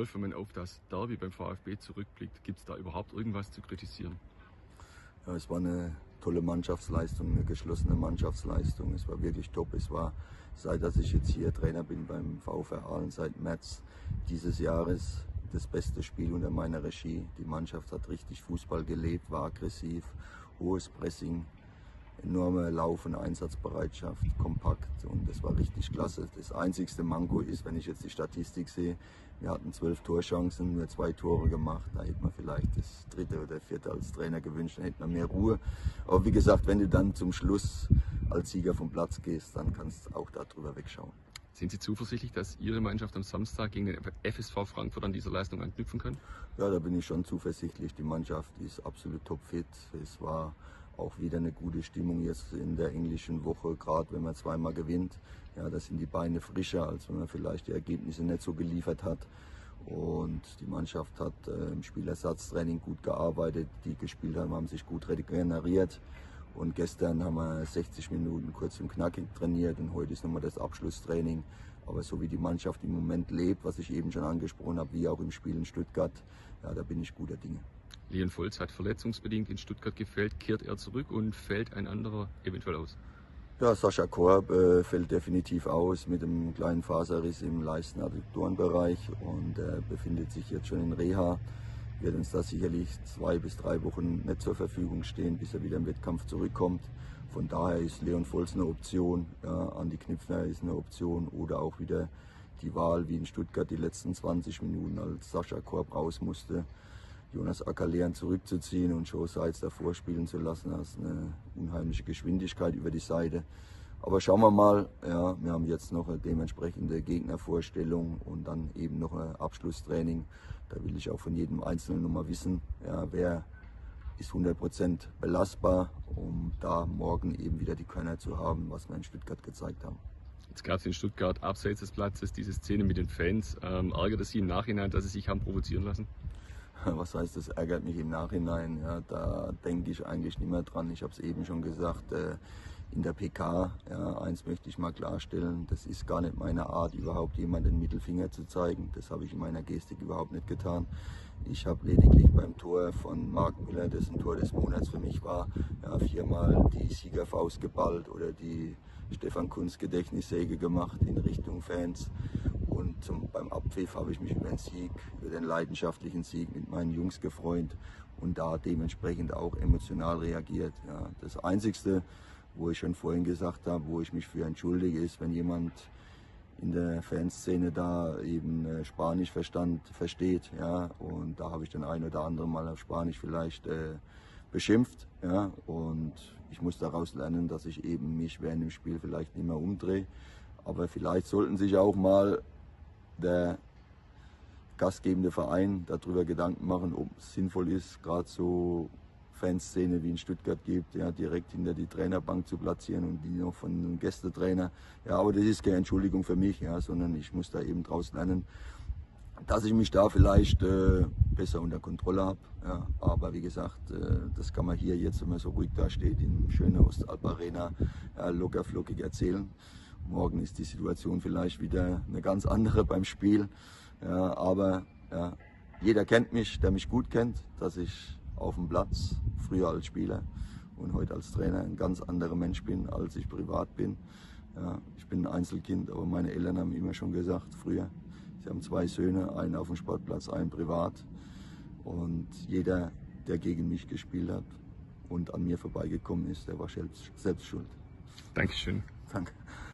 Wolf, wenn man auf das Derby beim VfB zurückblickt, gibt es da überhaupt irgendwas zu kritisieren? Ja, es war eine tolle Mannschaftsleistung, eine geschlossene Mannschaftsleistung. Es war wirklich top. Es war, seit dass ich jetzt hier Trainer bin beim VfR Aalen, seit März dieses Jahres, das beste Spiel unter meiner Regie. Die Mannschaft hat richtig Fußball gelebt, war aggressiv, hohes Pressing, enorme Lauf- und Einsatzbereitschaft, kompakt, und das war richtig klasse. Das einzigste Manko ist, wenn ich jetzt die Statistik sehe, wir hatten 12 Torchancen, nur 2 Tore gemacht. Da hätte man vielleicht das dritte oder vierte als Trainer gewünscht, dann hätte man mehr Ruhe. Aber wie gesagt, wenn du dann zum Schluss als Sieger vom Platz gehst, dann kannst du auch darüber wegschauen. Sind Sie zuversichtlich, dass Ihre Mannschaft am Samstag gegen den FSV Frankfurt an dieser Leistung anknüpfen kann? Ja, da bin ich schon zuversichtlich. Die Mannschaft ist absolut topfit. Es war auch wieder eine gute Stimmung jetzt in der englischen Woche, gerade wenn man zweimal gewinnt. Ja, da sind die Beine frischer, als wenn man vielleicht die Ergebnisse nicht so geliefert hat. Und die Mannschaft hat im Spielersatztraining gut gearbeitet. Die gespielt haben sich gut regeneriert. Und gestern haben wir 60 Minuten kurz und knackig trainiert, und heute ist nochmal das Abschlusstraining. Aber so wie die Mannschaft im Moment lebt, was ich eben schon angesprochen habe, wie auch im Spiel in Stuttgart, ja, da bin ich guter Dinge. Leon Volz hat verletzungsbedingt in Stuttgart gefehlt. Kehrt er zurück und fällt ein anderer eventuell aus? Ja, Sascha Korb fällt definitiv aus mit einem kleinen Faserriss im Leisten-Adduktorenbereich und befindet sich jetzt schon in Reha. Wird uns da sicherlich 2 bis 3 Wochen nicht zur Verfügung stehen, bis er wieder im Wettkampf zurückkommt. Von daher ist Leon Volz eine Option, ja, Andi Knipfner ist eine Option, oder auch wieder die Wahl wie in Stuttgart die letzten 20 Minuten, als Sascha Korb raus musste, Jonas Ackerlehren zurückzuziehen und Joe Seitz davor spielen zu lassen. Das ist eine unheimliche Geschwindigkeit über die Seite. Aber schauen wir mal, ja, wir haben jetzt noch eine dementsprechende Gegnervorstellung und dann eben noch ein Abschlusstraining. Da will ich auch von jedem Einzelnen nochmal wissen, ja, wer ist 100% belastbar, um da morgen eben wieder die Körner zu haben, was wir in Stuttgart gezeigt haben. Jetzt gab es in Stuttgart abseits des Platzes diese Szene mit den Fans. Ärgert es Sie im Nachhinein, dass Sie sich haben provozieren lassen? Was heißt, das ärgert mich im Nachhinein? Ja, da denke ich eigentlich nicht mehr dran. Ich habe es eben schon gesagt, in der PK, ja, eins möchte ich mal klarstellen, das ist gar nicht meine Art, überhaupt jemandem den Mittelfinger zu zeigen. Das habe ich in meiner Gestik überhaupt nicht getan. Ich habe lediglich beim Tor von Marc Müller, dessen Tor des Monats für mich war, ja, 4-mal die Siegerfaust geballt oder die Stefan Kunz Gedächtnissäge gemacht in Richtung Fans. Und beim Abpfiff habe ich mich über den Sieg, über den leidenschaftlichen Sieg mit meinen Jungs gefreut und da dementsprechend auch emotional reagiert. Ja. Das Einzige, wo ich schon vorhin gesagt habe, wo ich mich für entschuldige, ist, wenn jemand in der Fanszene da eben Spanisch versteht. Ja. Und da habe ich den ein oder anderen Mal auf Spanisch vielleicht beschimpft. Ja. Und ich muss daraus lernen, dass ich eben mich während dem Spiel vielleicht nicht mehr umdrehe. Aber vielleicht sollten sich auch mal der gastgebende Verein darüber Gedanken machen, ob es sinnvoll ist, gerade so Fanszene wie in Stuttgart gibt, ja, direkt hinter die Trainerbank zu platzieren und die noch von einem Gästetrainer. Ja, aber das ist keine Entschuldigung für mich, ja, sondern ich muss da eben draus lernen, dass ich mich da vielleicht besser unter Kontrolle habe. Ja, aber wie gesagt, das kann man hier jetzt, wenn man so ruhig da steht, in schöner Ostalb Arena, ja, locker flockig erzählen. Morgen ist die Situation vielleicht wieder eine ganz andere beim Spiel. Ja, aber ja, jeder kennt mich, der mich gut kennt, dass ich auf dem Platz, früher als Spieler und heute als Trainer, ein ganz anderer Mensch bin, als ich privat bin. Ja, ich bin ein Einzelkind, aber meine Eltern haben immer schon gesagt, früher, sie haben 2 Söhne, einen auf dem Sportplatz, einen privat. Und jeder, der gegen mich gespielt hat und an mir vorbeigekommen ist, der war selbst schuld. Dankeschön. Danke.